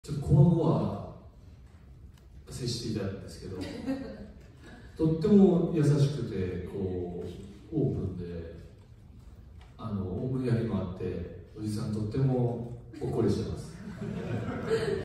ちょっとこの後は接していたんですけど、とっても優しくてこうオープンで思いやりもあって、おじさんとってもほっこりしてます。